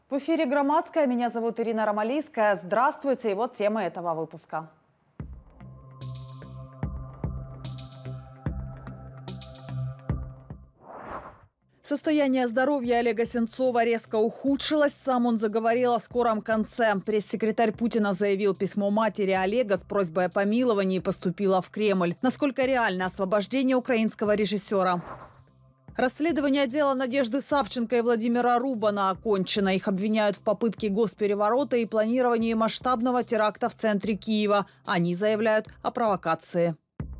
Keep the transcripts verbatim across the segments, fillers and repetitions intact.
В эфире «Громадская». Меня зовут Ирина Ромалийская. Здравствуйте. И вот тема этого выпуска. Состояние здоровья Олега Сенцова резко ухудшилось. Сам он заговорил о скором конце. Пресс-секретарь Путина заявил, письмо матери Олега с просьбой о помиловании поступило в Кремль. Насколько реально освобождение украинского режиссера? Расследование дела Надежды Савченко и Владимира Рубана окончено. Их обвиняют в попытке госпереворота и планировании масштабного теракта в центре Киева. Они заявляют о провокации.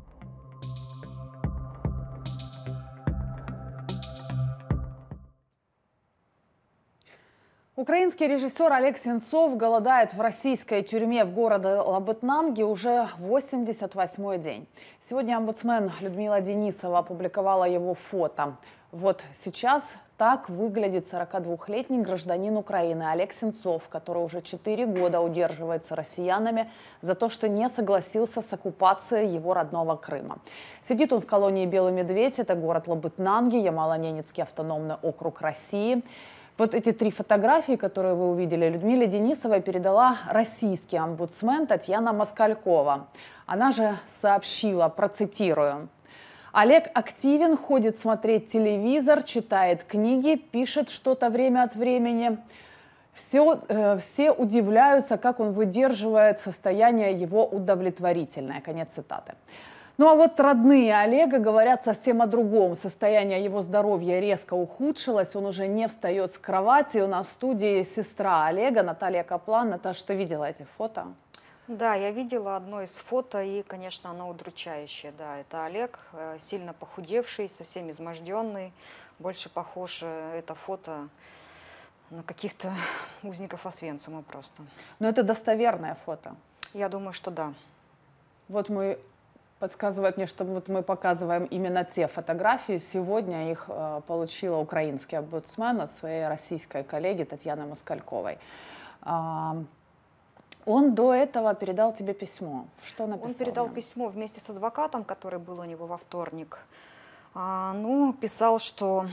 Украинский режиссер Олег Сенцов голодает в российской тюрьме в городе Лабытнанги уже восемьдесят восьмой день. Сегодня омбудсмен Людмила Денисова опубликовала его фото. Вот сейчас так выглядит сорокадвухлетний гражданин Украины Олег Сенцов, который уже четыре года удерживается россиянами за то, что не согласился с оккупацией его родного Крыма. Сидит он в колонии «Белый медведь», это город Лабытнанги, Ямало-Ненецкий автономный округ России. Вот эти три фотографии, которые вы увидели, Людмиле Денисовой передала российский омбудсмен Татьяна Москалькова. Она же сообщила, процитирую: «Олег активен, ходит смотреть телевизор, читает книги, пишет что-то время от времени. Все, э, все удивляются, как он выдерживает состояние его удовлетворительное». Конец цитаты. Ну а вот родные Олега говорят совсем о другом. Состояние его здоровья резко ухудшилось, он уже не встает с кровати. У нас в студии сестра Олега, Наталья Каплан. Наташа, ты видела эти фото? Да, я видела одно из фото, и, конечно, оно удручающее. Да, это Олег, сильно похудевший, совсем изможденный. Больше похоже это фото на каких-то узников Освенцима просто. Но это достоверное фото? Я думаю, что да. Вот мы... Подсказывает мне, что вот мы показываем именно те фотографии. Сегодня их э, получила украинский омбудсмен от своей российской коллеги Татьяны Москальковой. А, он до этого передал тебе письмо. Что написал? Он передал мне? письмо вместе с адвокатом, который был у него во вторник. А, ну, писал, что,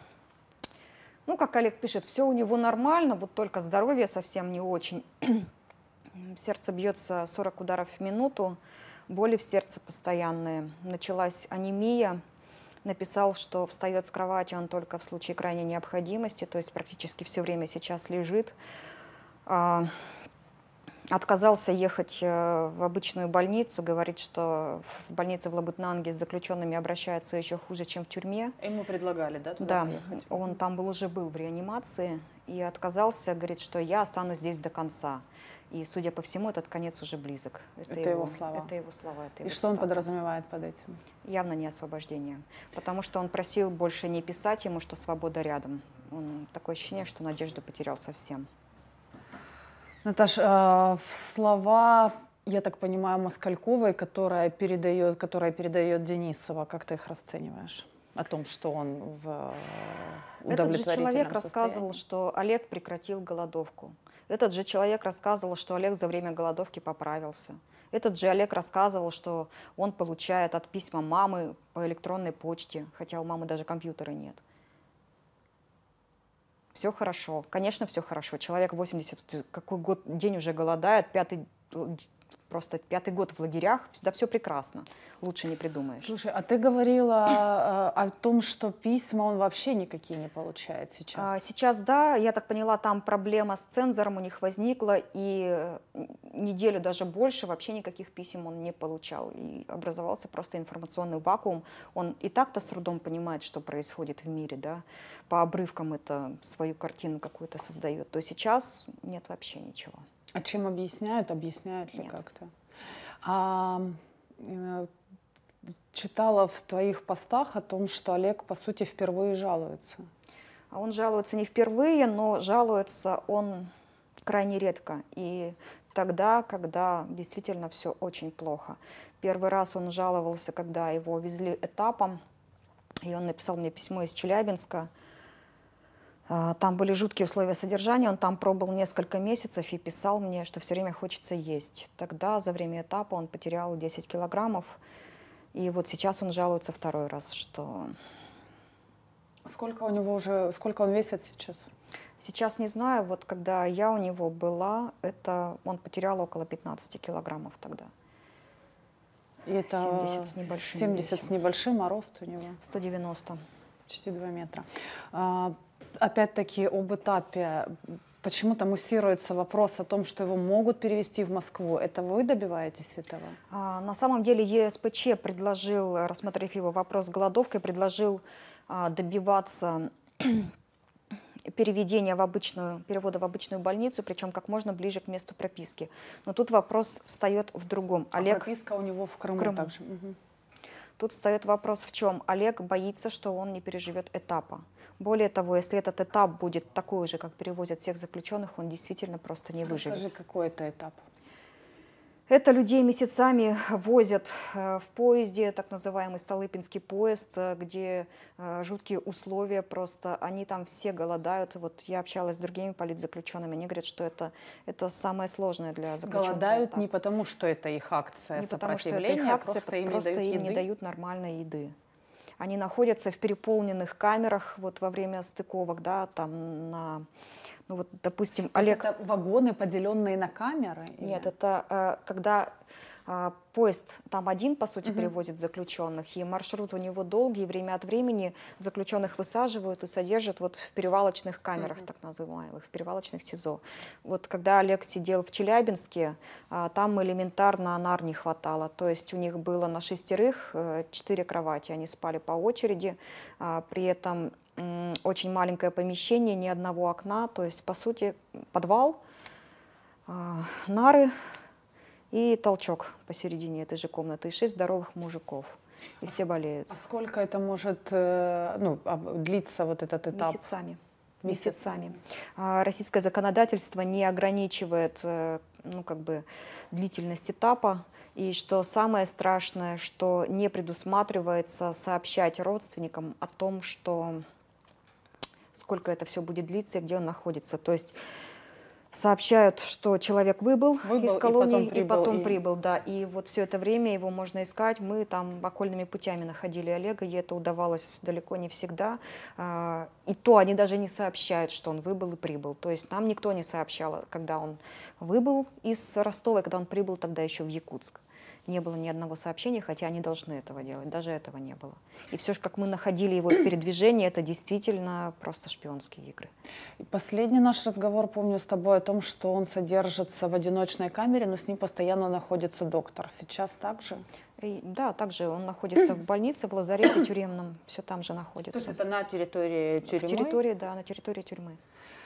ну, как Олег пишет, все у него нормально, вот только здоровье совсем не очень. Сердце бьется сорок ударов в минуту. Боли в сердце постоянные. Началась анемия. Написал, что встает с кровати он только в случае крайней необходимости, то есть практически все время сейчас лежит. А, отказался ехать в обычную больницу, говорит, что в больнице в Лабытнанге с заключенными обращаются еще хуже, чем в тюрьме. Ему предлагали, да, туда Да, поехать? Он там был, уже был в реанимации и отказался, говорит, что я останусь здесь до конца. И, судя по всему, этот конец уже близок. Это, это его, его слова. Это его слова. Это И его что цитата. Он подразумевает под этим? Явно не освобождение. Потому что он просил больше не писать ему, что свобода рядом. Он, такое ощущение, что надежду потерял совсем. Наташ, э, слова, я так понимаю, Москальковой, которая передает, которая передает Денисова, как ты их расцениваешь? О том, что он в удовлетворительном Этот же человек состоянии? рассказывал, что Олег прекратил голодовку. Этот же человек рассказывал, что Олег за время голодовки поправился. Этот же Олег рассказывал, что он получает от письма мамы по электронной почте, хотя у мамы даже компьютера нет. Все хорошо, конечно, все хорошо. Человек восемьдесят, какой год, день уже голодает, пятый, просто пятый год в лагерях, да, все прекрасно, лучше не придумаешь. Слушай, а ты говорила о том, что письма он вообще никакие не получает сейчас? А, сейчас, да, я так поняла, там проблема с цензором у них возникла, и неделю, даже больше, вообще никаких писем он не получал. И образовался просто информационный вакуум. Он и так-то с трудом понимает, что происходит в мире, да, по обрывкам это свою картину какую-то создает. То сейчас нет вообще ничего. А чем объясняют? Объясняют ли как-то? А, э, читала в твоих постах о том, что Олег, по сути, впервые жалуется. А он жалуется не впервые, но жалуется он крайне редко. И тогда, когда действительно все очень плохо. Первый раз он жаловался, когда его везли этапом, и он написал мне письмо из Челябинска. Там были жуткие условия содержания, он там пробыл несколько месяцев и писал мне, что все время хочется есть. Тогда за время этапа он потерял десять килограммов, и вот сейчас он жалуется второй раз, что... Сколько у него уже, сколько он весит сейчас? Сейчас не знаю, вот когда я у него была, это он потерял около пятнадцати килограммов тогда. И это семьдесят с небольшим семьдесят весом. с небольшим, а рост у него? сто девяносто. Почти два метра. А, опять-таки об этапе. Почему-то муссируется вопрос о том, что его могут перевести в Москву. Это вы добиваетесь этого? А, на самом деле ЕСПЧ предложил, рассмотрев его вопрос с голодовкой, предложил а, добиваться переведения в обычную, перевода в обычную больницу, причем как можно ближе к месту прописки. Но тут вопрос встает в другом. А Олег... прописка у него в Крыму, в Крыму. также. Угу. Тут встает вопрос в чем? Олег боится, что он не переживет этапа. Более того, если этот этап будет такой же, как перевозят всех заключенных, он действительно просто не выживет. Расскажи, какой это этап? Это людей месяцами возят в поезде, так называемый Столыпинский поезд, где жуткие условия просто, они там все голодают. Вот я общалась с другими политзаключенными, они говорят, что это, это самое сложное для заключенных. Голодают этап. не потому, что это их акция не потому, что это сопротивления, их акция, просто им, просто не, дают им не дают нормальной еды. Они находятся в переполненных камерах вот во время стыковок, да, там на... Ну вот, допустим, То Олег... это вагоны, поделенные на камеры? Нет, или? это э, когда э, поезд там один, по сути, Мгм. перевозит заключенных, и маршрут у него долгий, и время от времени заключенных высаживают и содержат вот в перевалочных камерах, Мгм. так называемых, в перевалочных СИЗО. Вот когда Олег сидел в Челябинске, э, там элементарно нар не хватало, то есть у них было на шестерых э, четыре кровати, они спали по очереди, э, при этом очень маленькое помещение, ни одного окна, то есть, по сути, подвал, нары и толчок посередине этой же комнаты, и шесть здоровых мужиков, и все болеют. А сколько это может ну, длиться, вот этот этап? Месяцами. Месяцами. Месяцами. Российское законодательство не ограничивает ну, как бы, длительность этапа. И что самое страшное, что не предусматривается сообщать родственникам о том, что сколько это все будет длиться и где он находится. То есть сообщают, что человек выбыл, выбыл из колонии и потом прибыл. И потом и... прибыл, да. И вот все это время его можно искать. Мы там окольными путями находили Олега, и это удавалось далеко не всегда. И то они даже не сообщают, что он выбыл и прибыл. То есть нам никто не сообщал, когда он выбыл из Ростова, и когда он прибыл тогда еще в Якутск. Не было ни одного сообщения, хотя они должны этого делать. Даже этого не было. И все же, как мы находили его передвижение, это действительно просто шпионские игры. И последний наш разговор, помню, с тобой о том, что он содержится в одиночной камере, но с ним постоянно находится доктор. Сейчас так же? И, да, также он находится в больнице, в лазарете тюремном, все там же находится. То есть это на территории тюрьмы? В территории, да, на территории тюрьмы.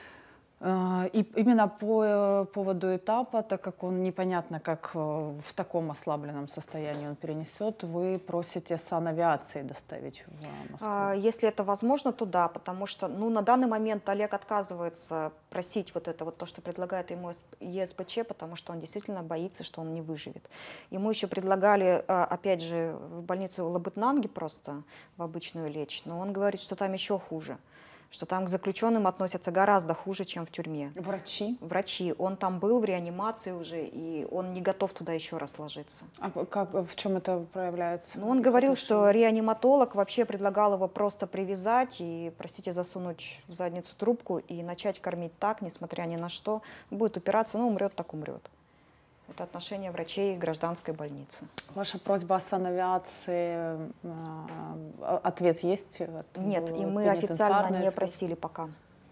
И именно по поводу этапа, так как он непонятно, как в таком ослабленном состоянии он перенесет, вы просите санавиации доставить в Москву? Если это возможно, то да, потому что ну, на данный момент Олег отказывается просить вот это, вот то, что предлагает ему ЕСПЧ, потому что он действительно боится, что он не выживет. Ему еще предлагали, опять же, в больницу Лабытнанги просто в обычную лечь, но он говорит, что там еще хуже. Что там к заключенным относятся гораздо хуже, чем в тюрьме. Врачи? Врачи. Он там был в реанимации уже, и он не готов туда еще раз ложиться. А как, в чем это проявляется? Ну, он говорил, что реаниматолог вообще предлагал его просто привязать и, простите, засунуть в задницу трубку и начать кормить так, несмотря ни на что. Будет упираться, ну, умрет, так умрет. Это отношение врачей гражданской больницы. Ваша просьба о санавиации, ответ есть? Нет, и мы официально не просили пока.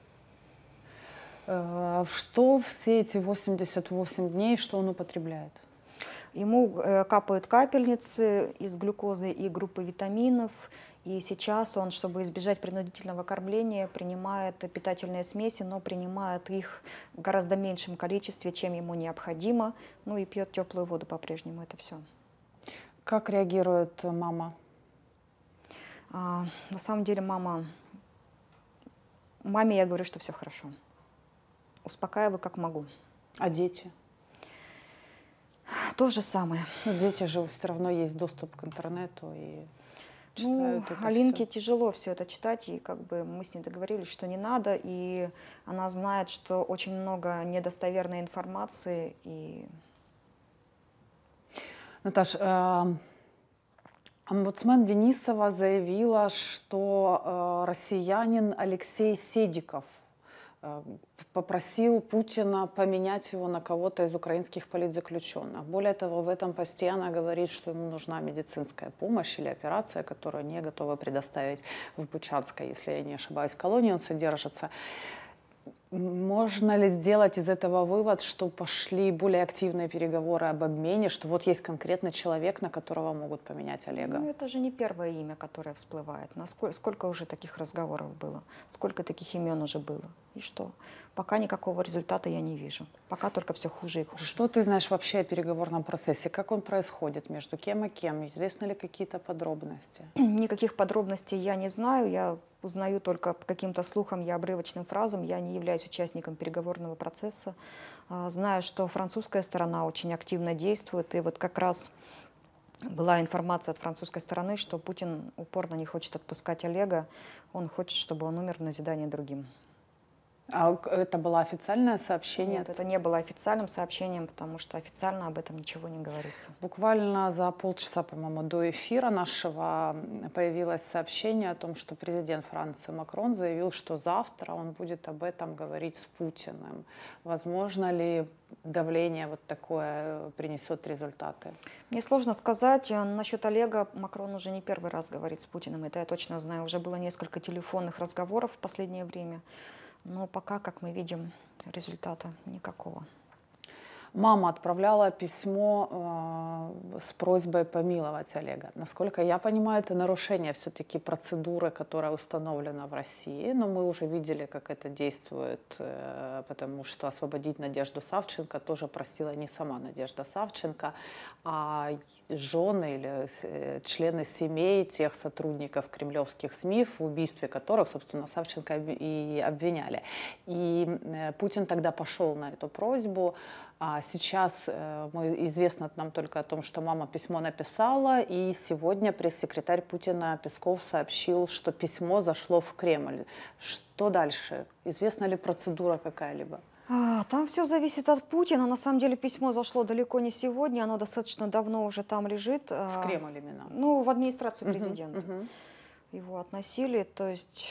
Что все эти восемьдесят восемь дней, что он употребляет? Ему капают капельницы из глюкозы и группы витаминов. И сейчас он, чтобы избежать принудительного кормления, принимает питательные смеси, но принимает их в гораздо меньшем количестве, чем ему необходимо. Ну и пьет теплую воду по-прежнему, это все. Как реагирует мама? А, на самом деле мама... Маме я говорю, что все хорошо. Успокаиваю, как могу. А дети? То же самое. Ну, дети же все равно есть доступ к интернету и читают ну, это Алинке все. тяжело все это читать, и как бы мы с ней договорились, что не надо, и она знает, что очень много недостоверной информации. И... Наташ, э, омбудсмен Денисова заявила, что э, россиянин Алексей Седиков попросил Путина поменять его на кого-то из украинских политзаключенных. Более того, в этом посте она говорит, что ему нужна медицинская помощь или операция, которую не готовы предоставить в Бучанской, если я не ошибаюсь, колонии он содержится. Можно ли сделать из этого вывод, что пошли более активные переговоры об обмене, что вот есть конкретный человек, на которого могут поменять Олега? Ну, это же не первое имя, которое всплывает. Насколько, сколько уже таких разговоров было? Сколько таких имен уже было? И что? Пока никакого результата я не вижу. Пока только все хуже и хуже. Что ты знаешь вообще о переговорном процессе? Как он происходит? Между кем и кем? Известны ли какие-то подробности? Никаких подробностей я не знаю. Я узнаю только по каким-то слухам и обрывочным фразам. Я не являюсь участником переговорного процесса. Знаю, что французская сторона очень активно действует. И вот как раз была информация от французской стороны, что Путин упорно не хочет отпускать Олега. Он хочет, чтобы он умер в назидание другим. А это было официальное сообщение? Нет, это не было официальным сообщением, потому что официально об этом ничего не говорится. Буквально за полчаса, по-моему, до эфира нашего появилось сообщение о том, что президент Франции Макрон заявил, что завтра он будет об этом говорить с Путиным. Возможно ли давление вот такое принесет результаты? Мне сложно сказать. Насчет Олега Макрон уже не первый раз говорит с Путиным, это я точно знаю. Уже было несколько телефонных разговоров в последнее время. Но пока, как мы видим, результата никакого. Мама отправляла письмо э, с просьбой помиловать Олега. Насколько я понимаю, это нарушение все-таки процедуры, которая установлена в России. Но мы уже видели, как это действует, э, потому что освободить Надежду Савченко тоже просила не сама Надежда Савченко, а жены или э, члены семей тех сотрудников кремлевских СМИ, в убийстве которых, собственно, Савченко и обвиняли. И э, Путин тогда пошел на эту просьбу. А сейчас э, известно нам только о том, что мама письмо написала, и сегодня пресс-секретарь Путина Песков сообщил, что письмо зашло в Кремль. Что дальше? Известна ли процедура какая-либо? А, там все зависит от Путина. На самом деле письмо зашло далеко не сегодня, оно достаточно давно уже там лежит. В Кремль именно? Ну, в администрацию президента. Uh-huh, uh-huh. Его относили, то есть...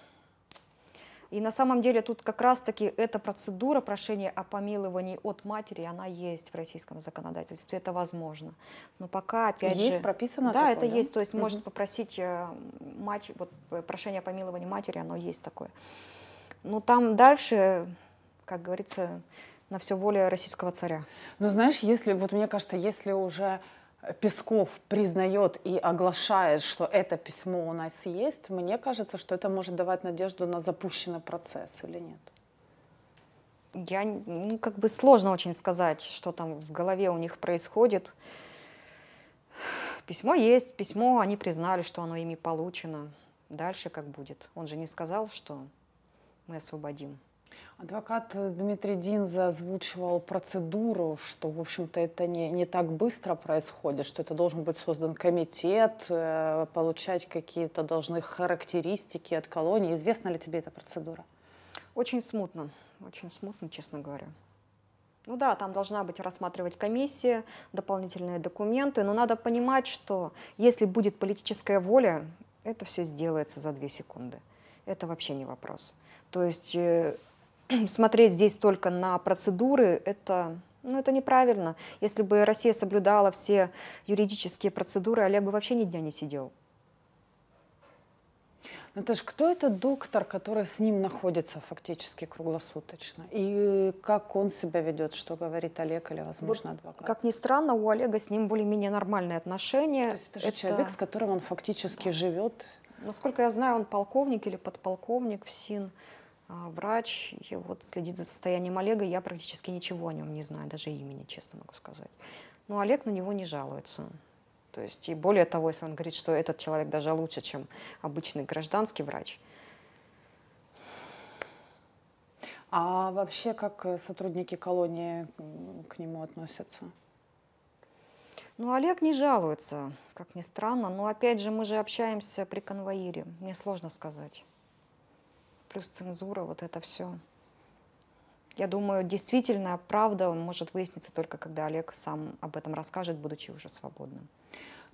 И на самом деле тут как раз-таки эта процедура прошения о помиловании от матери, она есть в российском законодательстве, это возможно. Но пока, опять есть же... прописано да, такое, это да? есть, то есть Угу. может попросить мать, вот прошение о помиловании матери, оно есть такое. Но там дальше, как говорится, на все воля российского царя. Ну, знаешь, если, вот мне кажется, если уже Песков признает и оглашает, что это письмо у нас есть, мне кажется, что это может давать надежду на запущенный процесс или нет? Я, ну, как бы сложно очень сказать, что там в голове у них происходит. Письмо есть, письмо, они признали, что оно ими получено. Дальше как будет? Он же не сказал, что мы освободим. Адвокат Дмитрий Динза озвучивал процедуру, что, в общем-то, это не, не так быстро происходит, что это должен быть создан комитет, э, получать какие-то должны характеристики от колонии. Известна ли тебе эта процедура? Очень смутно, очень смутно, честно говоря. Ну да, там должна быть рассматривать комиссия, дополнительные документы, но надо понимать, что если будет политическая воля, это все сделается за две секунды. Это вообще не вопрос. То есть... Э, Смотреть здесь только на процедуры, это, ну, это неправильно. Если бы Россия соблюдала все юридические процедуры, Олег бы вообще ни дня не сидел. Наташ, кто этот доктор, который с ним находится фактически круглосуточно? И как он себя ведет, что говорит Олег или, возможно, вот, адвокат? Как ни странно, у Олега с ним более-менее нормальные отношения. То есть это же это... человек, с которым он фактически да. живет? Насколько я знаю, он полковник или подполковник в СИН. Врач, и вот следит за состоянием Олега, я практически ничего о нем не знаю, даже имени, честно могу сказать. Но Олег на него не жалуется. То есть, и более того, если он говорит, что этот человек даже лучше, чем обычный гражданский врач. А вообще, как сотрудники колонии к нему относятся? Ну, Олег не жалуется, как ни странно, но опять же, мы же общаемся при конвоире, мне сложно сказать. Плюс цензура, вот это все. Я думаю, действительно, правда может выясниться только когда Олег сам об этом расскажет, будучи уже свободным.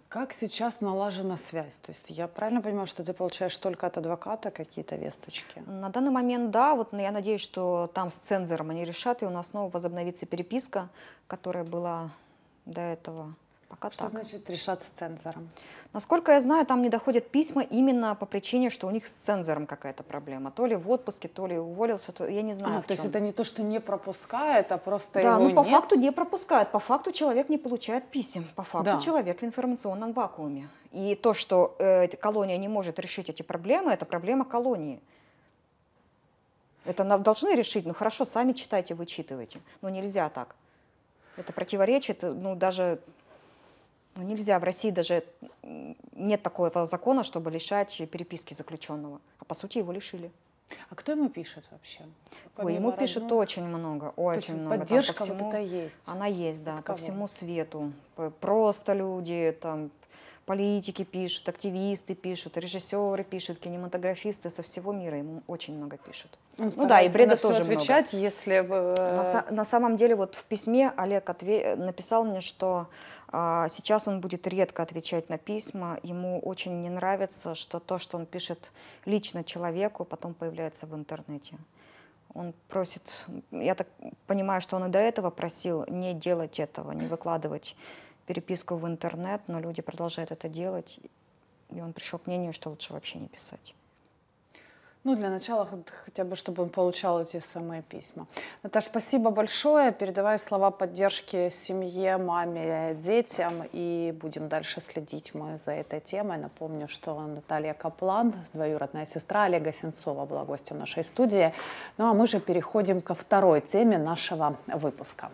Как сейчас налажена связь? То есть я правильно понимаю, что ты получаешь только от адвоката какие-то весточки? На данный момент, да. Вот я надеюсь, что там с цензором они решат, и у нас снова возобновится переписка, которая была до этого. Пока Что так. значит решат с цензором? Насколько я знаю, там не доходят письма именно по причине, что у них с цензором какая-то проблема. То ли в отпуске, то ли уволился, то я не знаю. А, в то есть чем. это не то, что не пропускает, а просто Да, его ну по нет? факту не пропускают. По факту человек не получает писем. По факту Да. человек в информационном вакууме. И то, что э, колония не может решить эти проблемы, это проблема колонии. Это нам должны решить. Ну хорошо, сами читайте, вычитывайте. Но нельзя так. Это противоречит, ну даже... Ну, нельзя, в России даже нет такого закона, чтобы лишать переписки заключенного. А по сути его лишили. А кто ему пишет вообще? Ой, ему пишет родных? очень много, очень есть много. Там поддержка по всему- вот это есть? Она есть, да, От по кого? всему свету. П- Просто люди, там, политики пишут, активисты пишут, режиссеры пишут, кинематографисты со всего мира ему очень много пишут. Он Ну да, и старается бреда на всё тоже много. отвечать, если бы... На, са- на самом деле вот в письме Олег отве- написал мне, что а, сейчас он будет редко отвечать на письма. Ему очень не нравится, что то, что он пишет лично человеку, потом появляется в интернете. Он просит, я так понимаю, что он и до этого просил не делать этого, не выкладывать переписку в интернет, но люди продолжают это делать, и он пришел к мнению, что лучше вообще не писать. Ну, для начала хот- хотя бы, чтобы он получал эти самые письма. Наташ, спасибо большое. Передавай слова поддержки семье, маме, детям. И будем дальше следить мы за этой темой. Напомню, что Наталья Каплан, двоюродная сестра Олега Сенцова, была гостем нашей студии. Ну, а мы же переходим ко второй теме нашего выпуска.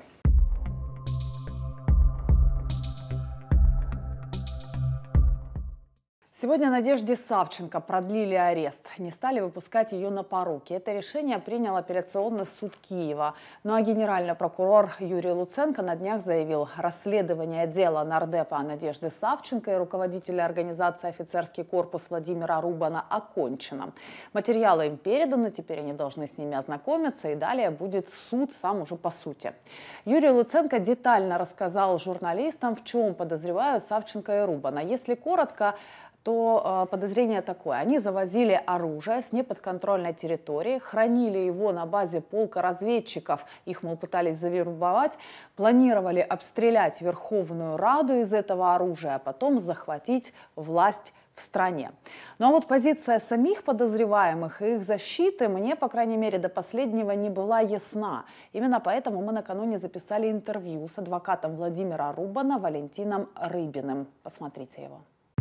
Сегодня Надежде Савченко продлили арест. Не стали выпускать ее на поруки. Это решение принял апелляционный суд Киева. Ну а генеральный прокурор Юрий Луценко на днях заявил, расследование дела нардепа Надежды Савченко и руководителя организации «Офицерский корпус» Владимира Рубана окончено. Материалы им переданы, теперь они должны с ними ознакомиться, и далее будет суд сам уже по сути. Юрий Луценко детально рассказал журналистам, в чем подозревают Савченко и Рубана. Если коротко, то э, подозрение такое. Они завозили оружие с неподконтрольной территории, хранили его на базе полка разведчиков, их, мол, пытались завербовать, планировали обстрелять Верховную Раду из этого оружия, а потом захватить власть в стране. Ну а вот позиция самих подозреваемых и их защиты мне, по крайней мере, до последнего не была ясна. Именно поэтому мы накануне записали интервью с адвокатом Владимира Рубана Валентином Рыбиным. Посмотрите его.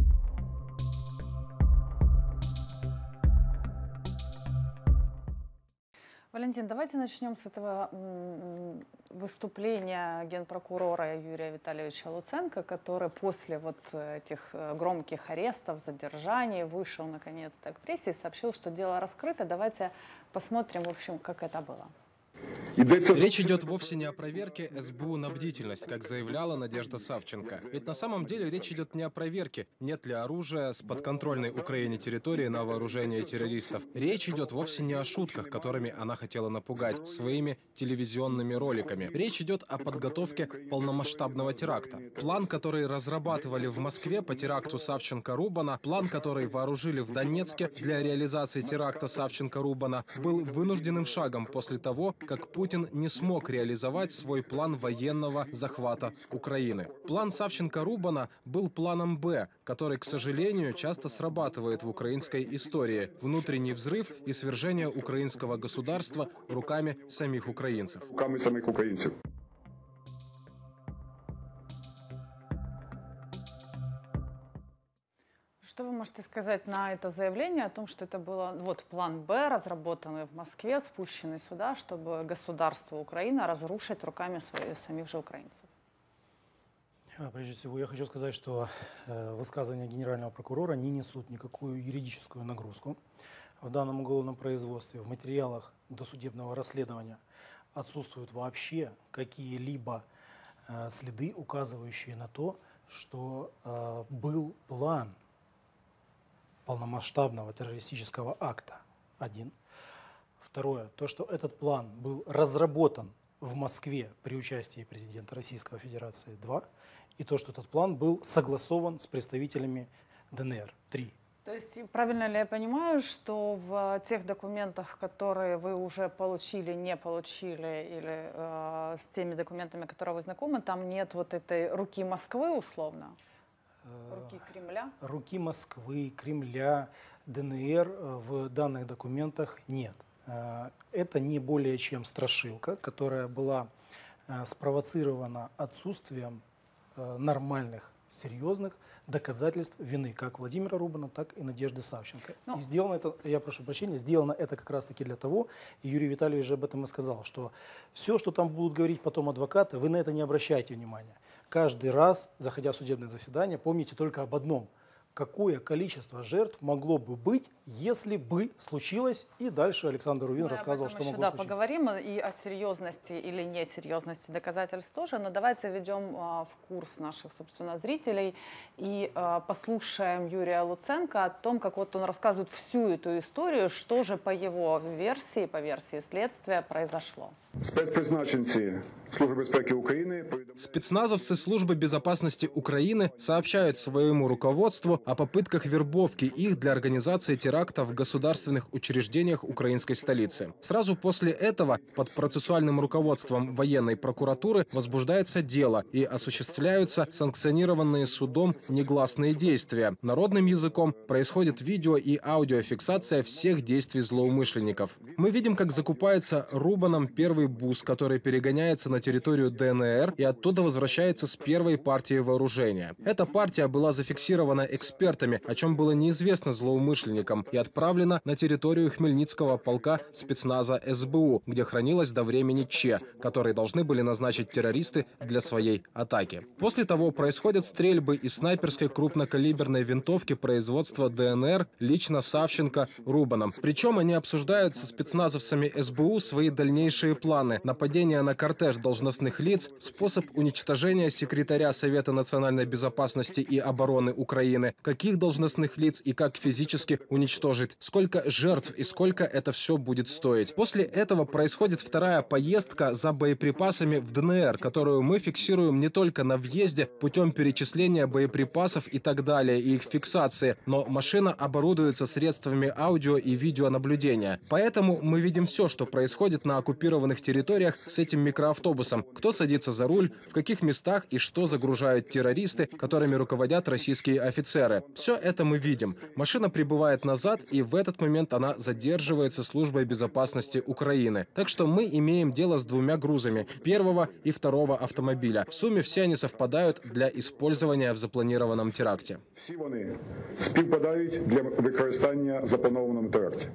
Валентин, давайте начнем с этого выступления генпрокурора Юрия Витальевича Луценко, который после вот этих громких арестов, задержаний вышел наконец-то к прессе и сообщил, что дело раскрыто. Давайте посмотрим, в общем, как это было. Речь идет вовсе не о проверке эс бэ у на бдительность, как заявляла Надежда Савченко. Ведь на самом деле речь идет не о проверке, нет ли оружия с подконтрольной Украине территории на вооружение террористов. Речь идет вовсе не о шутках, которыми она хотела напугать своими телевизионными роликами. Речь идет о подготовке полномасштабного теракта. План, который разрабатывали в Москве по теракту Савченко-Рубана, план, который вооружили в Донецке для реализации теракта Савченко-Рубана, был вынужденным шагом после того, как Путин не смог реализовать свой план военного захвата Украины. План Савченко-Рубана был планом «Б», который, к сожалению, часто срабатывает в украинской истории. Внутренний взрыв и свержение украинского государства руками самих украинцев. Руками самих украинцев. Что вы можете сказать на это заявление о том, что это было вот план «Б», разработанный в Москве, спущенный сюда, чтобы государство Украина разрушить руками своих, самих же украинцев? Прежде всего, я хочу сказать, что высказывания генерального прокурора не несут никакую юридическую нагрузку. В данном уголовном производстве, в материалах досудебного расследования отсутствуют вообще какие-либо следы, указывающие на то, что был план полномасштабного террористического акта. Один. Второе. То, что этот план был разработан в Москве при участии президента Российской Федерации два, и то, что этот план был согласован с представителями ДНР три. То есть правильно ли я понимаю, что в тех документах, которые вы уже получили, не получили, или э, с теми документами, которые вы знакомы, там нет вот этой руки Москвы условно? Руки Кремля? Руки Москвы, Кремля, ДНР в данных документах нет. Это не более чем страшилка, которая была спровоцирована отсутствием нормальных, серьезных доказательств вины как Владимира Рубана, так и Надежды Савченко. Ну, и сделано это, я прошу прощения, сделано это как раз таки для того, и Юрий Витальевич же об этом и сказал, что все, что там будут говорить потом адвокаты, вы на это не обращайте внимания. Каждый раз, заходя в судебное заседание, помните только об одном. Какое количество жертв могло бы быть, если бы случилось, и дальше Александр Рувин Мы рассказывал, что еще, могло да, случиться. Поговорим и о серьезности или несерьезности доказательств тоже, но давайте введем а, в курс наших, собственно, зрителей и а, послушаем Юрия Луценко о том, как вот он рассказывает всю эту историю, что же по его версии, по версии следствия произошло. Спецпризначенцы Службы безпеки Украины. Спецназовцы Службы безопасности Украины сообщают своему руководству о попытках вербовки их для организации теракта в государственных учреждениях украинской столицы. Сразу после этого под процессуальным руководством военной прокуратуры возбуждается дело и осуществляются санкционированные судом негласные действия. Народным языком происходит видео- и аудиофиксация всех действий злоумышленников. Мы видим, как закупается Рубаном первый бус, который перегоняется на территорию ДНР и оттуда возвращается с первой партией вооружения. Эта партия была зафиксирована экспертами, о чем было неизвестно злоумышленникам, и отправлена на территорию Хмельницкого полка спецназа СБУ, где хранилась до времени ЧЕ, которые должны были назначить террористы для своей атаки. После того происходят стрельбы из снайперской крупнокалиберной винтовки производства ДНР лично Савченко Рубаном. Причем они обсуждают со спецназовцами СБУ свои дальнейшие планы: нападение на кортеж должностных лиц, способ уничтожения секретаря Совета национальной безопасности и обороны Украины, каких должностных лиц и как физически уничтожить, сколько жертв и сколько это все будет стоить. После этого происходит вторая поездка за боеприпасами в ДНР, которую мы фиксируем не только на въезде путем перечисления боеприпасов и так далее, и их фиксации, но машина оборудуется средствами аудио и видеонаблюдения. Поэтому мы видим все, что происходит на оккупированных территориях с этим микроавтобусом, кто садится за руль, в каких местах и что загружают террористы, которыми руководят российские офицеры. Все это мы видим. Машина прибывает назад, и в этот момент она задерживается Службой безопасности Украины. Так что мы имеем дело с двумя грузами – первого и второго автомобиля. В сумме все они совпадают для использования в запланированном теракте. Всі вони співпадають для використання в запланованому теракті.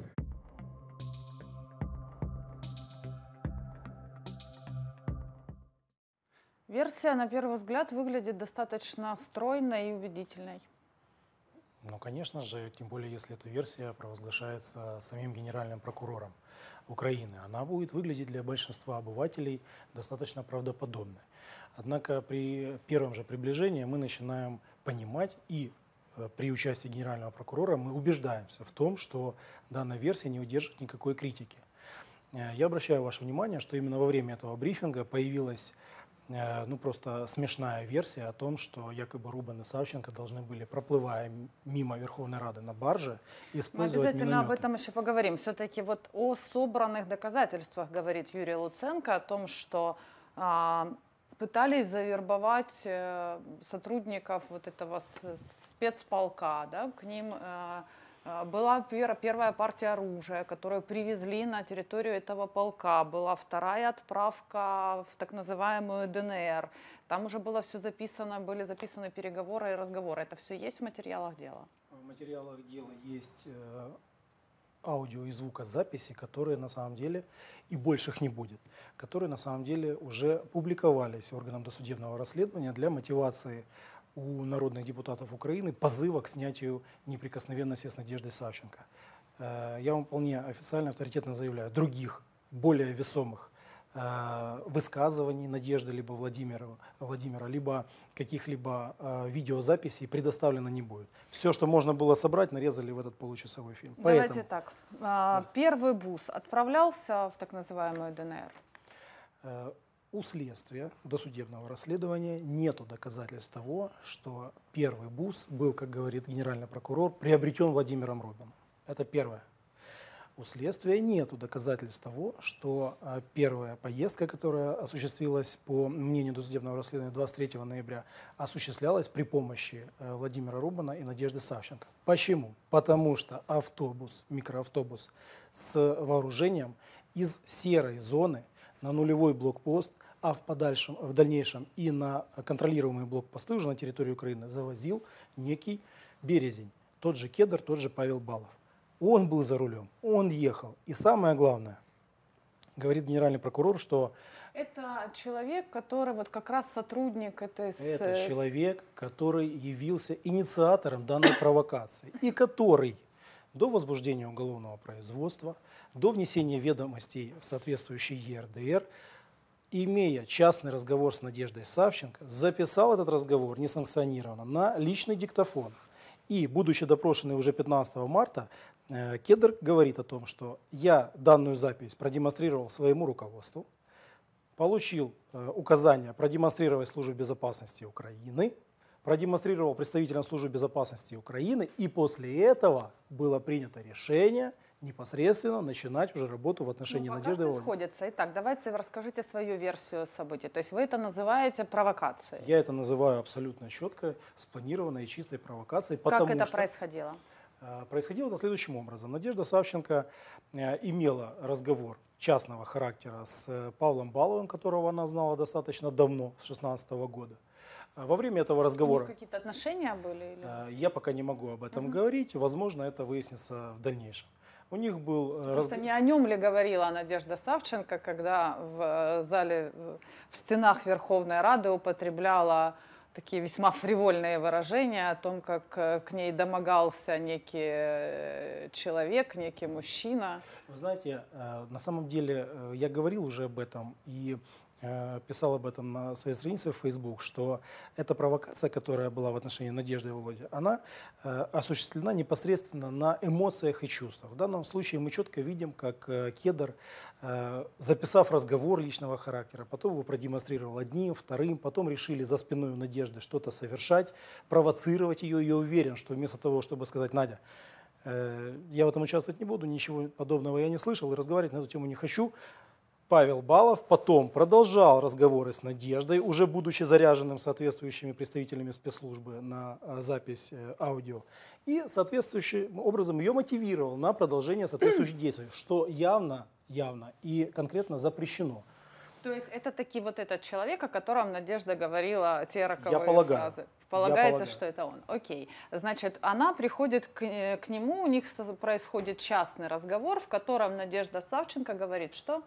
Версия, на первый взгляд, выглядит достаточно стройной и убедительной. Ну, конечно же, тем более, если эта версия провозглашается самим генеральным прокурором Украины. Она будет выглядеть для большинства обывателей достаточно правдоподобной. Однако при первом же приближении мы начинаем понимать, и при участии генерального прокурора мы убеждаемся в том, что данная версия не удержит никакой критики. Я обращаю ваше внимание, что именно во время этого брифинга появилась ну, просто смешная версия о том, что якобы Рубан и Савченко должны были, проплывая мимо Верховной Рады на барже, использовать Мы обязательно минометы. об этом еще поговорим. Все-таки вот о собранных доказательствах говорит Юрий Луценко, о том, что а, пытались завербовать а, сотрудников вот этого спецполка, да, к ним а, была первая партия оружия, которую привезли на территорию этого полка. Была вторая отправка в так называемую ДНР. Там уже было все записано, были записаны переговоры и разговоры. Это все есть в материалах дела? В материалах дела есть э, аудио и звукозаписи, которые на самом деле, и больше их не будет, которые на самом деле уже публиковались органом досудебного расследования для мотивации у народных депутатов Украины позыва к снятию неприкосновенности с Надеждой Савченко. Я вам вполне официально, авторитетно заявляю, других, более весомых высказываний Надежды либо Владимира, Владимира либо каких-либо видеозаписей предоставлено не будет. Все, что можно было собрать, нарезали в этот получасовой фильм. Давайте Поэтому... так. Первый бус отправлялся в так называемую ДНР? Э, У следствия, досудебного расследования нету доказательств того, что первый бус был, как говорит генеральный прокурор, приобретен Владимиром Рубиным. Это первое. У следствия нету доказательств того, что а, первая поездка, которая осуществилась, по мнению досудебного расследования, двадцать третьего ноября, осуществлялась при помощи а, Владимира Рубина и Надежды Савченко. Почему? Потому что автобус, микроавтобус с вооружением из серой зоны на нулевой блокпост, а в, подальшем, в дальнейшем и на контролируемые блокпосты уже на территории Украины завозил некий Березень, тот же Кедр, тот же Павел Балов. Он был за рулем, он ехал. И самое главное, говорит генеральный прокурор, что... Это человек, который вот как раз сотрудник этой... Это человек, который явился инициатором данной провокации и который до возбуждения уголовного производства, до внесения ведомостей в соответствующий Е Р Д Р, имея частный разговор с Надеждой Савченко, записал этот разговор несанкционированно на личный диктофон. И, будучи допрошенный уже пятнадцатого марта, Кедр говорит о том, что я данную запись продемонстрировал своему руководству, получил указание продемонстрировать Службе безопасности Украины, продемонстрировал представителям Службы безопасности Украины, и после этого было принято решение непосредственно начинать уже работу в отношении ну, Надежды Володимировны. Сходится. Итак, давайте расскажите свою версию событий. То есть вы это называете провокацией? Я это называю абсолютно четко, спланированной и чистой провокацией. Как это что, происходило? Э, происходило это следующим образом. Надежда Савченко э, имела разговор частного характера с э, Павлом Баловым, которого она знала достаточно давно, с две тысячи шестнадцатого года. Во время этого разговора... У них какие-то отношения были? Или... Э, я пока не могу об этом угу. говорить. Возможно, это выяснится в дальнейшем. У них был... Просто раз... не о нем ли говорила Надежда Савченко, когда в зале, в стенах Верховной Рады употребляла такие весьма фривольные выражения о том, как к ней домогался некий человек, некий мужчина? Вы знаете, на самом деле я говорил уже об этом и писал об этом на своей странице в Facebook, что эта провокация, которая была в отношении Надежды и Володи, она э, осуществлена непосредственно на эмоциях и чувствах. В данном случае мы четко видим, как э, Кедр, э, записав разговор личного характера, потом его продемонстрировал одним, вторым, потом решили за спиной у Надежды что-то совершать, провоцировать ее. Я уверен, что вместо того, чтобы сказать: Надя, э, я в этом участвовать не буду, ничего подобного я не слышал и разговаривать на эту тему не хочу, Павел Балов потом продолжал разговоры с Надеждой, уже будучи заряженным соответствующими представителями спецслужбы на запись аудио, и соответствующим образом ее мотивировал на продолжение соответствующих действий, что явно, явно и конкретно запрещено. То есть это таки вот этот человек, о котором Надежда говорила те роковые Я полагаю. фразы? Полагается, Я полагаю. что это он. Окей. Значит, она приходит к, к нему, у них происходит частный разговор, в котором Надежда Савченко говорит, что...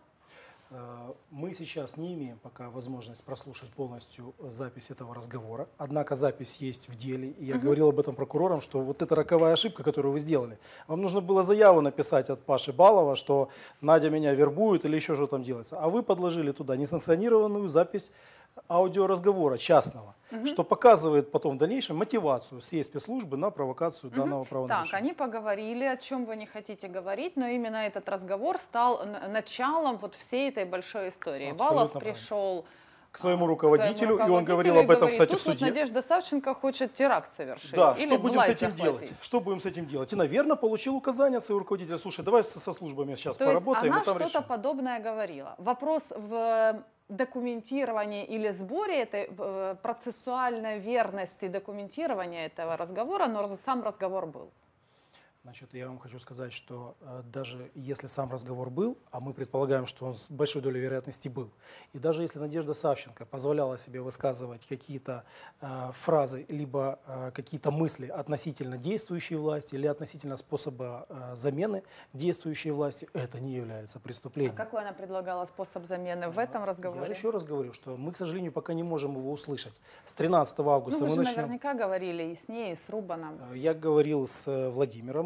Мы сейчас не имеем пока возможность прослушать полностью запись этого разговора. Однако запись есть в деле. И я uh-huh. говорил об этом прокурорам, что вот эта роковая ошибка, которую вы сделали. Вам нужно было заяву написать от Паши Балова, что Надя меня вербует или еще что там делается. А вы подложили туда несанкционированную запись аудиоразговора частного, угу. что показывает потом в дальнейшем мотивацию всей спецслужбы на провокацию угу. данного правонарушения. Так, они поговорили, о чем вы не хотите говорить, но именно этот разговор стал началом вот всей этой большой истории. Абсолютно Балов правильно. пришел к своему руководителю, своему руководителю, и он говорил об этом, говорит, кстати, тут в суде. Вот Надежда Савченко хочет теракт совершить. Да, или что будем с этим захватить. делать? Что будем с этим делать? И, наверное, получил указание от своего руководителя: слушай, давай со, со службами сейчас То поработаем. есть она что-то решим. Подобное говорила. Вопрос в документировании или сборе этой э, процессуальной верности документирования этого разговора, но сам разговор был. Значит, я вам хочу сказать, что э, даже если сам разговор был, а мы предполагаем, что он с большой долей вероятности был, и даже если Надежда Савченко позволяла себе высказывать какие-то э, фразы, либо э, какие-то мысли относительно действующей власти или относительно способа э, замены действующей власти, это не является преступлением. А какой она предлагала способ замены в этом разговоре? Я же еще раз говорю, что мы, к сожалению, пока не можем его услышать. С тринадцатого августа ну, вы мы же начнем... наверняка говорили и с ней, и с Рубаном. Я говорил с Владимиром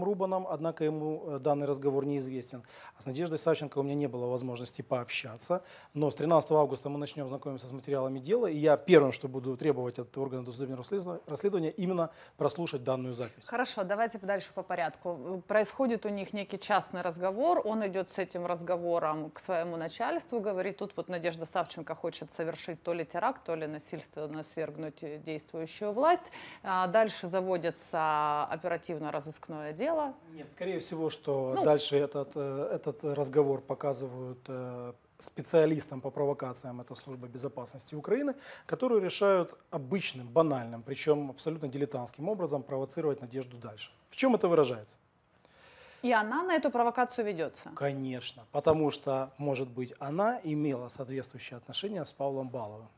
Рубаном, однако ему данный разговор неизвестен. А с Надеждой Савченко у меня не было возможности пообщаться. Но с тринадцатого августа мы начнем знакомиться с материалами дела, и я первым, что буду требовать от органа досудебного расследования, именно прослушать данную запись. Хорошо, давайте дальше по порядку. Происходит у них некий частный разговор, он идет с этим разговором к своему начальству, говорит, тут вот Надежда Савченко хочет совершить то ли теракт, то ли насильственно свергнуть действующую власть. Дальше заводится оперативно-розыскное дело. Нет, скорее всего, что ну, дальше этот, этот разговор показывают специалистам по провокациям, это служба безопасности Украины, которые решают обычным, банальным, причем абсолютно дилетантским образом провоцировать Надежду дальше. В чем это выражается? И она на эту провокацию ведется? Конечно, потому что, может быть, она имела соответствующие отношения с Павлом Баловым.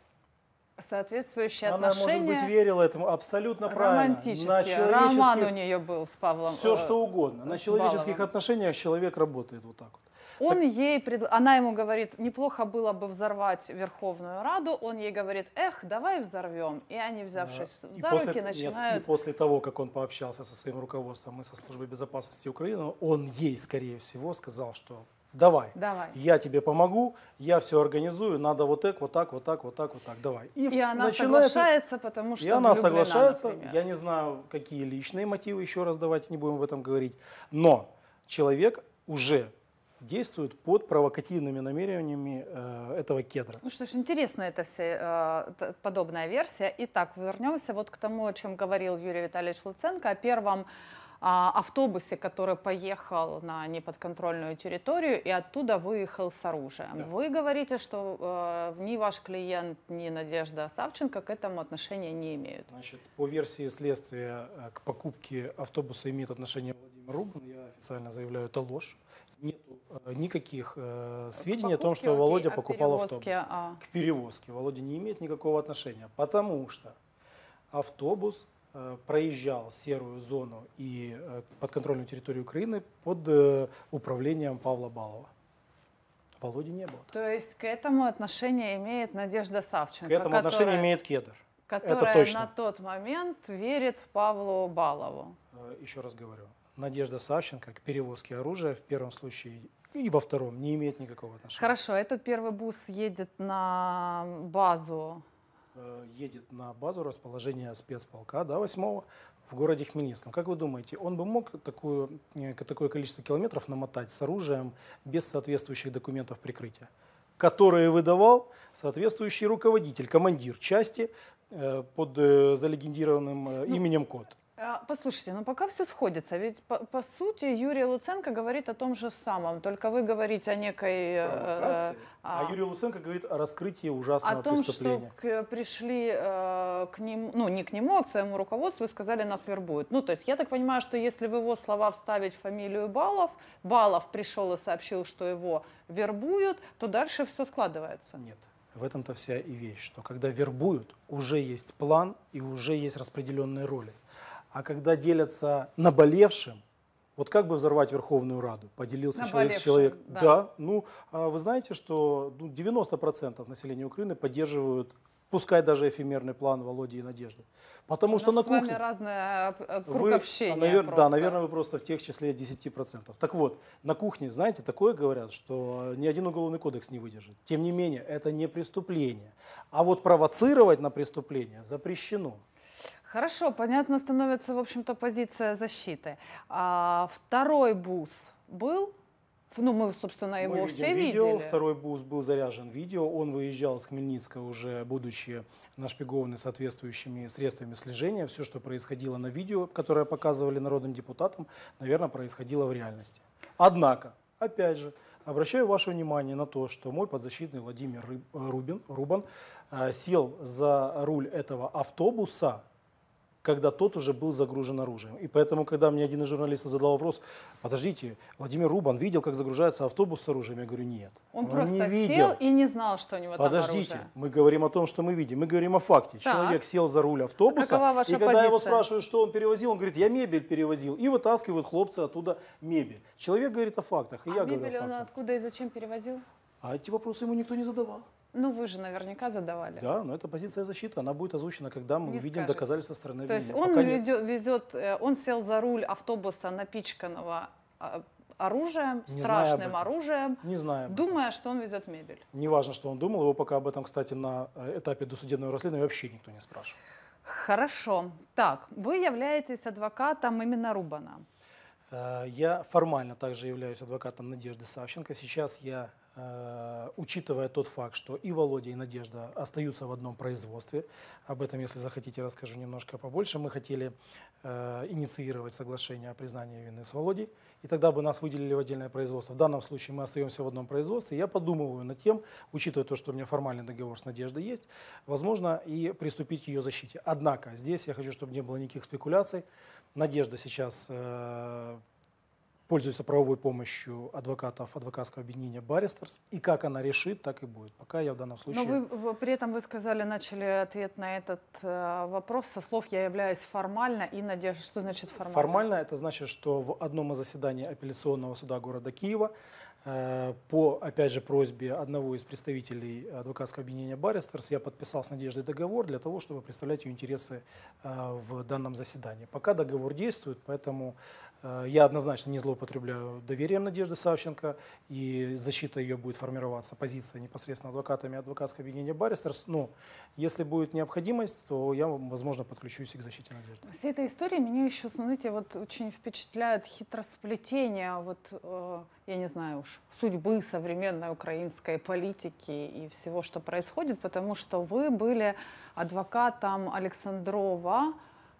Соответствующие она, отношения... может быть, верила этому абсолютно правильно. Романтический роман у нее был с Павлом. Все, что угодно. На человеческих Баловым. отношениях человек работает вот так вот. Он так... ей пред... Она ему говорит, неплохо было бы взорвать Верховную Раду. Он ей говорит, эх, давай взорвем. И они, взявшись да. за после... руки, начинают... Нет, и после того, как он пообщался со своим руководством и со службой безопасности Украины, он ей, скорее всего, сказал, что давай, давай. я тебе помогу, я все организую, надо вот так, вот так, вот так, вот так, вот так, давай. И, и она начинает... соглашается, потому что И она влюблена, соглашается, например. Я не знаю, какие личные мотивы, еще раз давайте не будем об этом говорить, но человек уже действует под провокативными намерениями э, этого кедра. Ну что ж, интересна эта вся э, подобная версия. Итак, вернемся вот к тому, о чем говорил Юрий Витальевич Луценко, о первом автобусе, который поехал на неподконтрольную территорию и оттуда выехал с оружием. Да. Вы говорите, что э, ни ваш клиент, ни Надежда Савченко к этому отношения не имеют. Значит, по версии следствия к покупке автобуса имеет отношение Владимир Рубан. Я официально заявляю, это ложь. Нет э, никаких э, сведений о том, что окей, Володя а покупал автобус. А... К перевозке Володя не имеет никакого отношения, потому что автобус проезжал серую зону и подконтрольную территорию Украины под управлением Павла Балова. Володи не было. То есть к этому отношение имеет Надежда Савченко? К этому которая, отношение имеет кедр. Которая Это точно. На тот момент верит Павлу Балову. Еще раз говорю, Надежда Савченко к перевозке оружия в первом случае и во втором не имеет никакого отношения. Хорошо, этот первый бус едет на базу. Едет на базу расположения спецполка, да, восьмого, в городе Хмельницком. Как вы думаете, он бы мог такое, такое количество километров намотать с оружием без соответствующих документов прикрытия, которые выдавал соответствующий руководитель, командир части под залегендированным именем Кот? Послушайте, ну пока все сходится, ведь по, по сути Юрий Луценко говорит о том же самом, только вы говорите о некой... Э, а, а Юрий Луценко говорит о раскрытии ужасного о том, преступления. Что к, пришли э, к нему, ну не к нему, а к своему руководству и сказали, нас вербуют. Ну то есть я так понимаю, что если в его слова вставить фамилию Балов, Балов пришел и сообщил, что его вербуют, то дальше все складывается. Нет. В этом-то вся и вещь, что когда вербуют, уже есть план и уже есть распределенные роли. А когда делятся наболевшим, вот как бы взорвать Верховную Раду? Поделился человек с человеком. Да. да. Ну, а вы знаете, что девяносто процентов населения Украины поддерживают, пускай даже эфемерный план Володи и Надежды. Потому У что нас на кухне... с вами разный круг вы, общения. навер... Да, наверное, вы просто в тех числе десяти процентов. Так вот, на кухне, знаете, такое говорят, что ни один уголовный кодекс не выдержит. Тем не менее, это не преступление. А вот провоцировать на преступление запрещено. Хорошо, понятно становится, в общем-то, позиция защиты. А второй бус был? Ну, мы, собственно, его мы все видео. видели. Второй бус был заряжен видео. Он выезжал с Хмельницка уже, будучи нашпигованный соответствующими средствами слежения. Все, что происходило на видео, которое показывали народным депутатам, наверное, происходило в реальности. Однако, опять же, обращаю ваше внимание на то, что мой подзащитный Владимир Рубин, Рубан э, сел за руль этого автобуса, когда тот уже был загружен оружием. И поэтому, когда мне один из журналистов задал вопрос, подождите, Владимир Рубан видел, как загружается автобус с оружием? Я говорю, нет. Он, он просто не видел. сел и не знал, что у него Подождите, там оружие. Мы говорим о том, что мы видим. Мы говорим о факте. Так. Человек сел за руль автобуса, Какова ваша и когда позиция? его спрашивают, что он перевозил, он говорит, я мебель перевозил. И вытаскивают хлопцы оттуда мебель. Человек говорит о фактах, и а я мебель говорю о он фактах. откуда и зачем перевозил? А эти вопросы ему никто не задавал. Ну, вы же наверняка задавали. Да, но это позиция защиты, она будет озвучена, когда мы Не увидим скажете. доказательства стороны То есть обвинения. он Пока нет. ведё- везет, э, он сел за руль автобуса, напичканного а, оружием, Не знаю об страшным этом. оружием, Не знаю. думая, что он везет мебель. Неважно, что он думал, его пока об этом, кстати, на э, этапе досудебного расследования вообще никто не спрашивал. Хорошо. Так, вы являетесь адвокатом именно Рубана. Э, Я формально также являюсь адвокатом Надежды Савченко. Сейчас я, э, учитывая тот факт, что и Володя, и Надежда остаются в одном производстве, об этом, если захотите, расскажу немножко побольше, мы хотели э, инициировать соглашение о признании вины с Володей, и тогда бы нас выделили в отдельное производство. В данном случае мы остаемся в одном производстве. Я подумываю над тем, учитывая то, что у меня формальный договор с Надеждой есть, возможно, и приступить к ее защите. Однако здесь я хочу, чтобы не было никаких спекуляций. Надежда сейчас э, пользуется правовой помощью адвокатов адвокатского объединения «Баристерс», и как она решит, так и будет. Пока я в данном случае... Но вы вы- при этом вы сказали, начали ответ на этот э, вопрос со слов «я являюсь формально» и «Надежда». Что значит формально? Формально это значит, что в одном из заседаний апелляционного суда города Киева э, по, опять же, просьбе одного из представителей адвокатского объединения «Баристерс» я подписал с Надеждой договор для того, чтобы представлять ее интересы э, в данном заседании. Пока договор действует, поэтому э, я однозначно не злоупотребляю доверием Надежды Савченко, и защита ее будет формироваться, позиция непосредственно адвокатами адвокатского объединения «Баристерс». Но если будет необходимость, то я, возможно, подключусь и к защите Надежды. Всей этой истории меня еще, знаете, вот очень впечатляет хитросплетение, вот, э, я не знаю уж, судьбы современной украинской политики и всего, что происходит, потому что вы были адвокатом Александрова.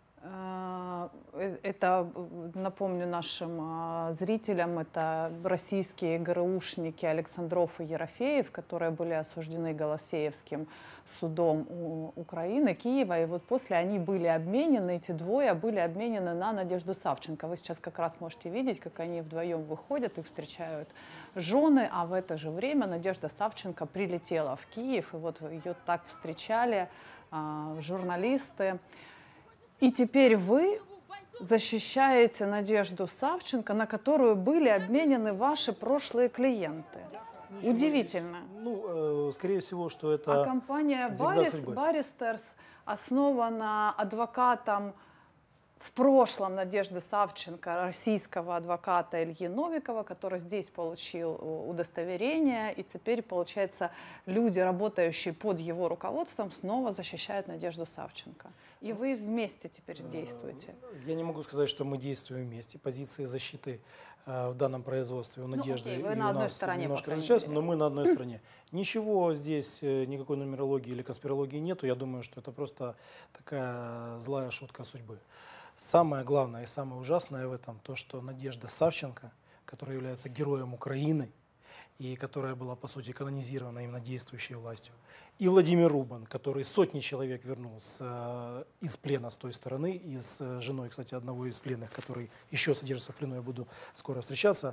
Э, Это, напомню нашим э, зрителям, это российские ГРУшники Александров и Ерофеев, которые были осуждены Голосеевским судом у Украины, Киева, и вот после они были обменены, эти двое были обменены на Надежду Савченко. Вы сейчас как раз можете видеть, как они вдвоем выходят, их встречают жены, а в это же время Надежда Савченко прилетела в Киев, и вот ее так встречали а, журналисты. И теперь вы защищаете Надежду Савченко, на которую были обменены ваши прошлые клиенты. Ничего Удивительно. здесь. Ну, э, скорее всего, что это... А компания зигзаг Барис, судьбы. Баристерс основана адвокатом в прошлом Надежды Савченко, российского адвоката Ильи Новикова, который здесь получил удостоверение, и теперь, получается, люди, работающие под его руководством, снова защищают Надежду Савченко. И вы вместе теперь действуете. Я не могу сказать, что мы действуем вместе. Позиции защиты э, в данном производстве у Надежды окей, вы и на у одной нас стороне, немножко по крайней различаются, мере. но мы на одной стороне. Ничего здесь, э, никакой нумерологии или конспирологии нету. Я думаю, что это просто такая злая шутка судьбы. Самое главное и самое ужасное в этом то, что Надежда Савченко, которая является героем Украины и которая была, по сути, канонизирована именно действующей властью, и Владимир Рубан, который сотни человек вернул с, э, из плена с той стороны, и с э, женой, кстати, одного из пленных, который еще содержится в плену, я буду скоро встречаться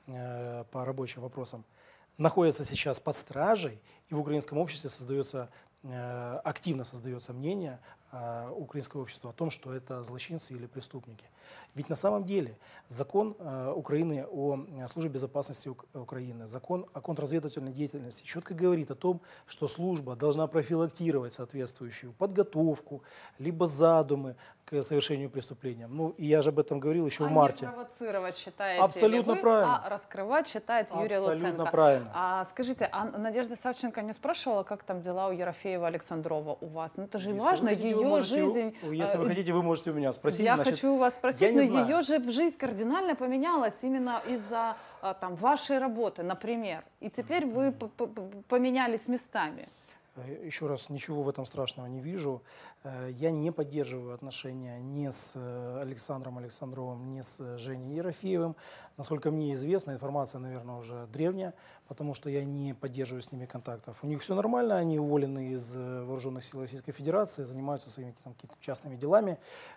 э, по рабочим вопросам, находятся сейчас под стражей, и в украинском обществе создается, э, активно создается мнение э, украинского общества о том, что это злочинцы или преступники. Ведь на самом деле закон э, Украины о службе безопасности Ук- Украины, закон о контрразведывательной деятельности четко говорит о том, что служба должна профилактировать соответствующую подготовку, либо задумы к совершению преступления. Ну, и я же об этом говорил еще А в марте. не провоцировать считаете Абсолютно ли вы, правильно. а раскрывать считает Юрий Абсолютно Луценко. правильно. А скажите, а Надежда Савченко не спрашивала, как там дела у Ерофеева Александрова у вас? Ну это же Если важно, вы хотите, вы ее можете у- жизнь... Если вы э, хотите, вы можете у меня спросить. Я значит, хочу у вас спросить, я не но знаю. ее же жизнь кардинально поменялась именно из-за а, там, вашей работы, например. И теперь вы п- п- п- поменялись местами. Э, Еще раз, ничего в этом страшного не вижу. Э, Я не поддерживаю отношения ни с э, Александром Александровым, ни с Женей Ерофеевым. Насколько мне известно, информация, наверное, уже древняя, потому что я не поддерживаю с ними контактов. У них все нормально, они уволены из э, вооруженных сил Российской Федерации, занимаются своими там, какими-то частными делами,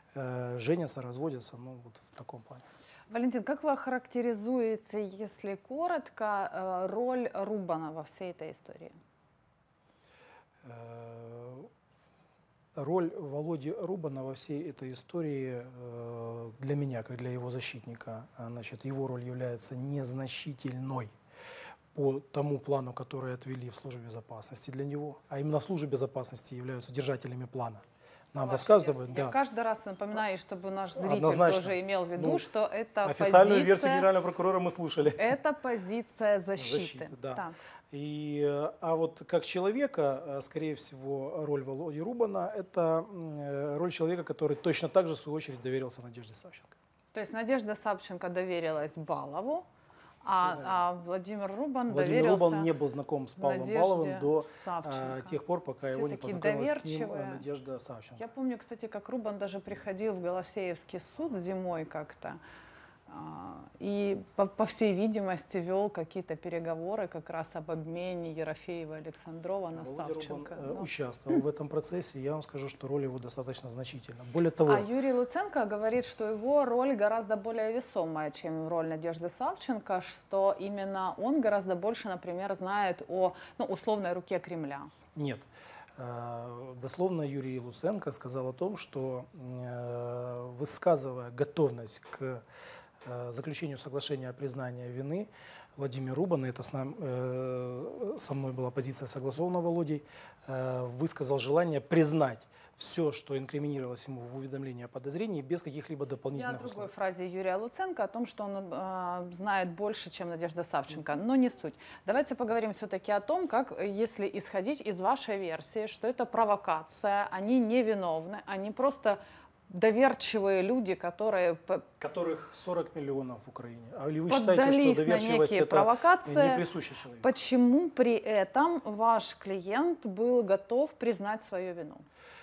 э, женятся, разводятся, ну вот в таком плане. Валентин, как вы охарактеризуете, если коротко, э, роль Рубана во всей этой истории? Э, Роль Володи Рубана во всей этой истории э, для меня, как для его защитника, а, значит, его роль является незначительной по тому плану, который отвели в службе безопасности для него, а именно в службе безопасности являются держателями плана. Нам рассказывают, да. Я каждый раз напоминаю, чтобы наш зритель Однозначно. тоже имел в виду, ну, что это официальную позиция, версию генерального прокурора мы слушали. Это позиция защиты. защиты да. И, а вот как человека, скорее всего, роль Володи Рубана – это роль человека, который точно так же, в свою очередь, доверился Надежде Савченко. То есть Надежда Савченко доверилась Балову, а, а Владимир Рубан Владимир доверился Рубан не был знаком с Павлом Надежде Баловым до Савченко. тех пор, пока его не познакомилась с ним Надежда Савченко. Я помню, кстати, как Рубан даже приходил в Голосеевский суд зимой как-то. И, по, по всей видимости, вел какие-то переговоры как раз об обмене Ерофеева и Александрова на Володя Савченко. Рубан, но... участвовал в этом процессе, я вам скажу, что роль его достаточно значительна. Более того... А Юрий Луценко говорит, что его роль гораздо более весомая, чем роль Надежды Савченко, что именно он гораздо больше, например, знает о ну, условной руке Кремля. Нет. Дословно Юрий Луценко сказал о том, что, высказывая готовность к заключению соглашения о признании вины Владимир Рубан, это с нам, э, со мной была позиция согласована Володей, э, высказал желание признать все, что инкриминировалось ему в уведомлении о подозрении, без каких-либо дополнительных условий. Я о другой фразе Юрия Луценко, о том, что он э, знает больше, чем Надежда Савченко, но не суть. Давайте поговорим все-таки о том, как, если исходить из вашей версии, что это провокация, они невиновны, они просто... доверчивые люди, которые... Которых сорок миллионов в Украине. А или вы считаете, что доверчивость это провокации, не присуща человеку? Почему при этом ваш клиент был готов признать свою вину?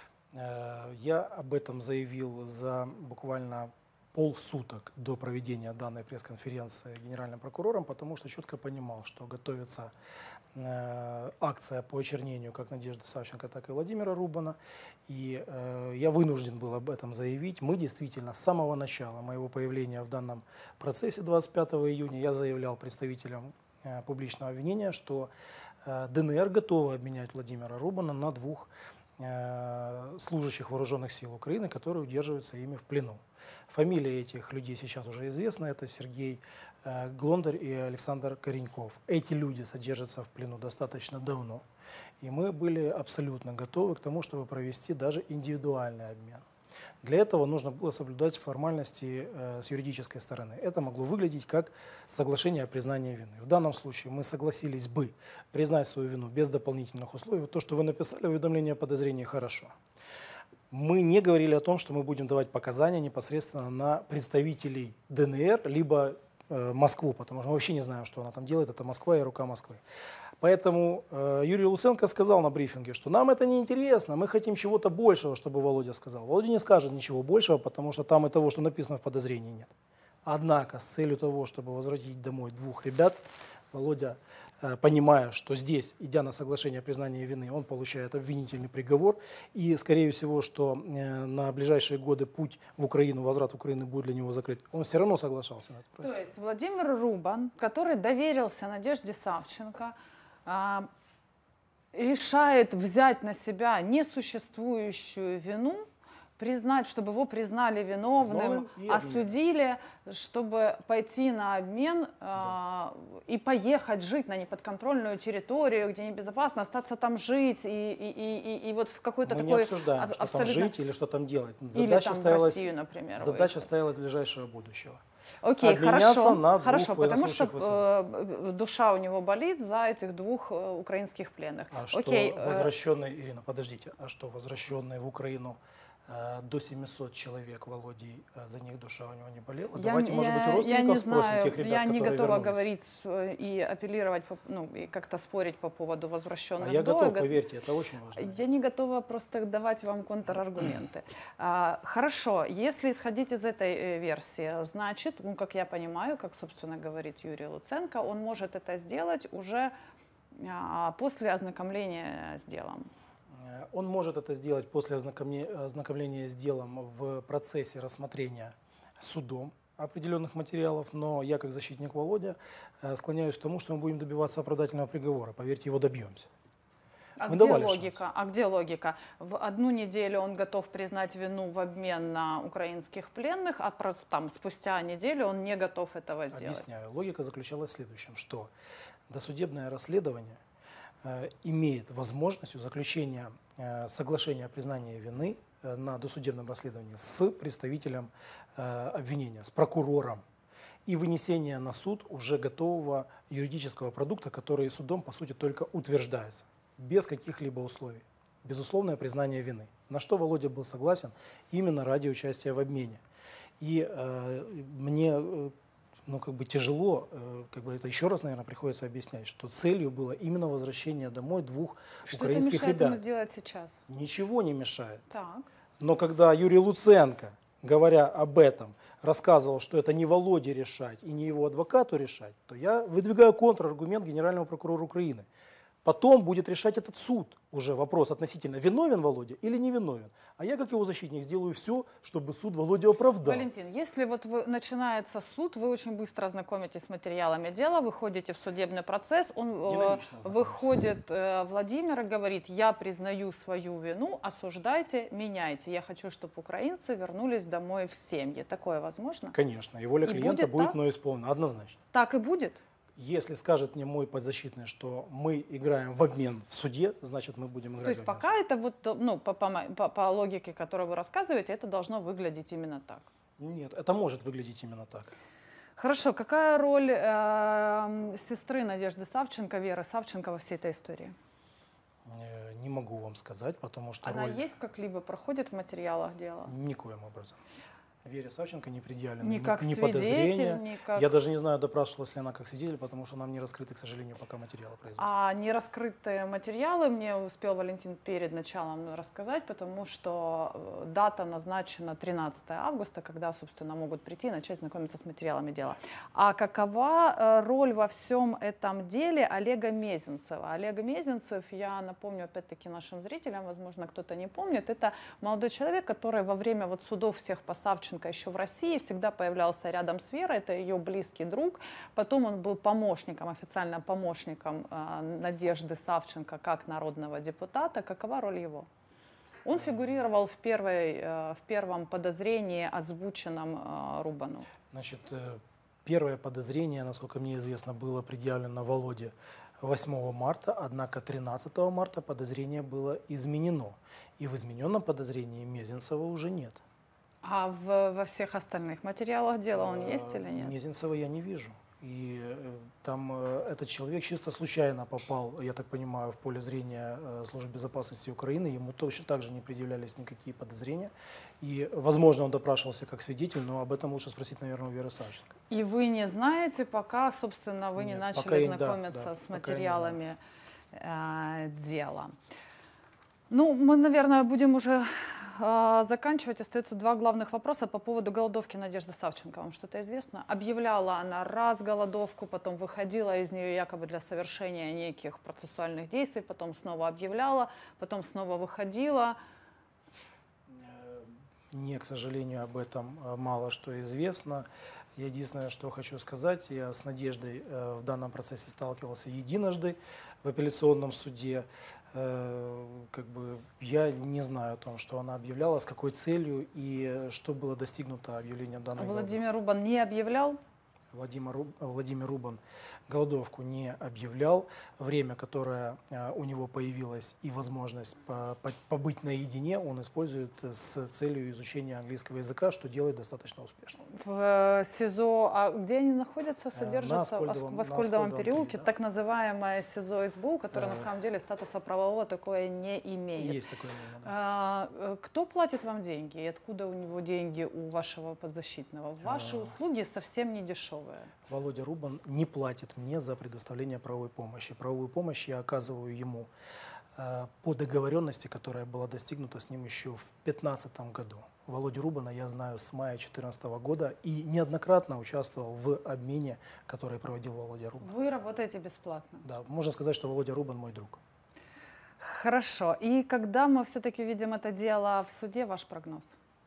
Я об этом заявил за буквально полсуток до проведения данной пресс-конференции генеральным прокурором, потому что четко понимал, что готовится э, акция по очернению как Надежды Савченко, так и Владимира Рубана. И э, я вынужден был об этом заявить. Мы действительно с самого начала моего появления в данном процессе двадцать пятого июня я заявлял представителям э, публичного обвинения, что э, ДНР готова обменять Владимира Рубана на двух э, служащих вооруженных сил Украины, которые удерживаются ими в плену. Фамилии этих людей сейчас уже известны. Это Сергей э, Глондарь и Александр Кореньков. Эти люди содержатся в плену достаточно давно. И мы были абсолютно готовы к тому, чтобы провести даже индивидуальный обмен. Для этого нужно было соблюдать формальности э, с юридической стороны. Это могло выглядеть как соглашение о признании вины. В данном случае мы согласились бы признать свою вину без дополнительных условий. То, что вы написали, уведомление о подозрении, хорошо. Мы не говорили о том, что мы будем давать показания непосредственно на представителей ДНР, либо э, Москву, потому что мы вообще не знаем, что она там делает, это Москва и рука Москвы. Поэтому э, Юрий Луценко сказал на брифинге, что нам это не интересно, мы хотим чего-то большего, чтобы Володя сказал. Володя не скажет ничего большего, потому что там и того, что написано в подозрении, нет. Однако с целью того, чтобы возвратить домой двух ребят, Володя, понимая, что здесь, идя на соглашение о признании вины, он получает обвинительный приговор, и, скорее всего, что на ближайшие годы путь в Украину, возврат в Украину будет для него закрыт, он все равно соглашался на это. То есть Владимир Рубан, который доверился Надежде Савченко, решает взять на себя несуществующую вину, признать, чтобы его признали виновным, осудили, чтобы пойти на обмен да. э, и поехать жить на неподконтрольную территорию, где небезопасно, остаться там жить и, и, и, и вот в какой-то такой... Мы не обсуждаем, аб- что абсолютно... там жить или что там делать. Задача или там стоялась, в Россию, например. задача стоялась ближайшего будущего. Окей, хорошо, на хорошо, потому что э, душа у него болит за этих двух э, украинских пленных. А Окей, что возвращенные, Ирина, подождите, а что возвращенные в Украину до семисот человек, Володей, за них душа у него не болела? Я, Давайте, я, может быть, у родственников спросим знаю, тех ребят, я не которые готова вернулись. говорить и апеллировать, ну, и как-то спорить по поводу возвращенных. А я до, готов, поверьте, это очень важно. Я не готова просто давать вам контраргументы. а, хорошо, если исходить из этой версии, значит, ну, как я понимаю, как, собственно, говорит Юрий Луценко, он может это сделать уже а, после ознакомления с делом. Он может это сделать после ознакомления с делом в процессе рассмотрения судом определенных материалов, но я, как защитник Володя, склоняюсь к тому, что мы будем добиваться оправдательного приговора. Поверьте, его добьемся. А где логика? А где логика? В одну неделю он готов признать вину в обмен на украинских пленных, а там, спустя неделю он не готов этого сделать. Объясняю. Логика заключалась в следующем, что досудебное расследование э, имеет возможность заключения э, соглашения о признании вины э, на досудебном расследовании с представителем э, обвинения, с прокурором, и вынесение на суд уже готового юридического продукта, который судом, по сути, только утверждается, без каких-либо условий. Безусловное признание вины. На что Володя был согласен именно ради участия в обмене. И э, мне э, ну, как бы тяжело, э, как бы это еще раз, наверное, приходится объяснять, что целью было именно возвращение домой двух Что украинских это мешает ребят. ему сделать сейчас? Ничего не мешает. Так. Но когда Юрий Луценко, говоря об этом, рассказывал, что это не Володе решать и не его адвокату решать, то я выдвигаю контраргумент генерального прокурора Украины. Потом будет решать этот суд уже вопрос относительно, виновен Володя или не виновен. А я, как его защитник, сделаю все, чтобы суд Володю оправдал. Валентин, если вот вы, начинается суд, вы очень быстро ознакомитесь с материалами дела, выходите в судебный процесс, он э, выходит, э, Владимир и говорит: я признаю свою вину, осуждайте, меняйте. Я хочу, чтобы украинцы вернулись домой в семьи. Такое возможно? Конечно, и воля И клиента будет будет так? мною исполнена, однозначно. Так и будет? Если скажет мне мой подзащитный, что мы играем в обмен в суде, значит мы будем играть То есть в обмен. пока это вот, ну, по, по, по, по логике, которую вы рассказываете, это должно выглядеть именно так? Нет, это может выглядеть именно так. Хорошо. Какая роль э, сестры Надежды Савченко, Веры Савченко во всей этой истории? Э, Не могу вам сказать, потому что Она роль есть как-либо, проходит в материалах дела? никоим образом. Вере Савченко не предъявлено Ни ни, как ни свидетель, подозрения. ни как... Я даже не знаю, допрашивалась ли она как свидетель, потому что нам не раскрыты, к сожалению, пока материалы производства. А нераскрытые материалы мне успел Валентин перед началом рассказать, потому что дата назначена тринадцатое августа, когда, собственно, могут прийти и начать знакомиться с материалами дела. А какова роль во всем этом деле Олега Мезенцева? Олег Мезенцев, я напомню опять-таки нашим зрителям, возможно, кто-то не помнит, это молодой человек, который во время вот судов всех по Савченко еще в России всегда появлялся рядом с Верой, это ее близкий друг. Потом он был помощником, официально помощником э, Надежды Савченко как народного депутата. Какова роль его? Он фигурировал в, первой, э, в первом подозрении, озвученном э, Рубану. Значит, э, первое подозрение, насколько мне известно, было предъявлено Володе восьмого марта, однако тринадцатого марта подозрение было изменено. И в измененном подозрении Мезенцева уже нет. А в, во всех остальных материалах дела он есть или нет? Мезенцева я не вижу. И э, там э, этот человек чисто случайно попал, я так понимаю, в поле зрения э, Службы безопасности Украины. Ему точно так же не предъявлялись никакие подозрения. И, возможно, он допрашивался как свидетель, но об этом лучше спросить, наверное, у Веры Савченко. И вы не знаете, пока, собственно, вы Нет, не начали пока я- да, знакомиться да, с пока я не материалами э, дела. Ну, мы, наверное, будем уже э, заканчивать. Остается два главных вопроса по поводу голодовки Надежды Савченко. Вам что-то известно? Объявляла она раз голодовку, потом выходила из нее якобы для совершения неких процессуальных действий, потом снова объявляла, потом снова выходила. Мне, к сожалению, об этом э, мало что известно. Я единственное, что хочу сказать, я с Надеждой э, в данном процессе сталкивался единожды в апелляционном суде. Э, как бы я не знаю о том, что она объявляла, с какой целью и что было достигнуто объявлением данной голодовки. Владимир Рубан не объявлял? Владимир, Руб- Владимир Рубан голодовку не объявлял. Время, которое э, у него появилось и возможность по- по- побыть наедине, он использует с целью изучения английского языка, что делает достаточно успешно. В СИЗО, а где они находятся, содержатся? на В Аскольдовом- в на Аскольдовом Аскольдовом переулке, три, да. так называемое СИЗО СБУ, которое на Э. самом деле статуса правового такое не имеет. Есть такое мнение, да. А, э, кто платит вам деньги и откуда у него деньги у вашего подзащитного? Ваши А. услуги совсем не дешевые. Володя Рубан не платит мне за предоставление правовой помощи. Правовую помощь я оказываю ему э, по договоренности, которая была достигнута с ним еще в две тысячи пятнадцатом году. Володю Рубана я знаю с мая две тысячи четырнадцатого года и неоднократно участвовал в обмене, который проводил Володя Рубан. Вы работаете бесплатно. Да, можно сказать, что Володя Рубан мой друг. Хорошо. И когда мы все-таки видим это дело в суде, ваш прогноз?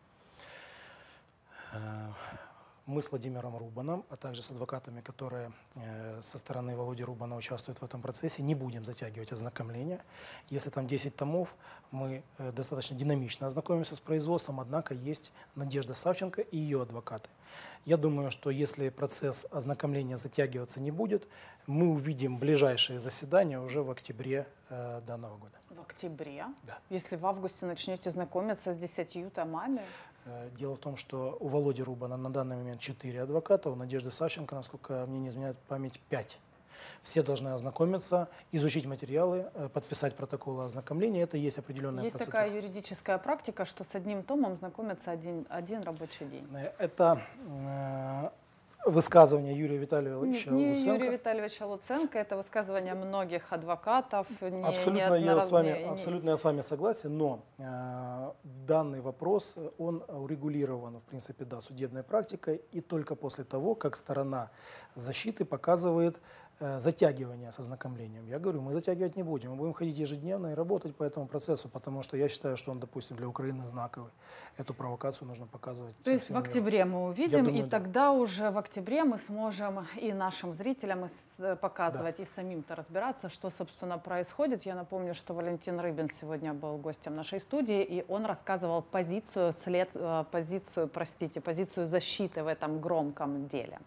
Э, Мы с Владимиром Рубаном, а также с адвокатами, которые э, со стороны Володи Рубана участвуют в этом процессе, не будем затягивать ознакомление. Если там десять томов, мы э, достаточно динамично ознакомимся с производством, однако есть Надежда Савченко и ее адвокаты. Я думаю, что если процесс ознакомления затягиваться не будет, мы увидим ближайшие заседания уже в октябре э, данного года. В октябре? Да. Если в августе начнете знакомиться с десятью томами? Э, Дело в том, что у Володи Рубана на данный момент четыре адвоката, у Надежды Савченко, насколько мне не изменяет память, пять. Все должны ознакомиться, изучить материалы, э, подписать протоколы ознакомления. Это есть определенная Есть процедура. такая юридическая практика, что с одним томом знакомятся один, один рабочий день. Э, Это э, высказывание Юрия Витальевича Не Луценко. Юрия Витальевича Луценко, это высказывание многих адвокатов. Не, Абсолютно, не я с вами, не- не- абсолютно я с вами согласен, но э, данный вопрос, он урегулирован, в принципе, да, судебной практикой, и только после того, как сторона защиты показывает э, затягивание с ознакомлением. Я говорю, мы затягивать не будем, мы будем ходить ежедневно и работать по этому процессу, потому что я считаю, что он, допустим, для Украины знаковый. Эту провокацию нужно показывать. То есть в всему миру. октябре мы увидим, думаю, и да. тогда уже в октябре мы сможем и нашим зрителям и с- показывать, и самим-то разбираться, что, собственно, происходит. Я напомню, что Валентин Рыбин сегодня был гостем нашей студии, и он рассказывал позицию, след, э, позицию, простите, позицию защиты в этом громком деле.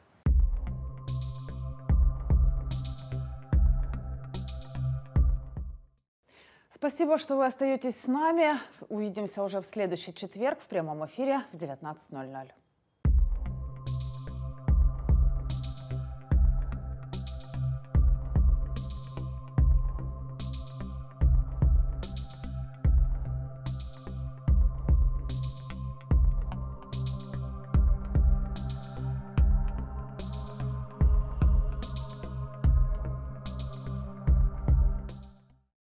Спасибо, что вы остаетесь с нами. Увидимся уже в следующий четверг в прямом эфире в девятнадцать ноль ноль.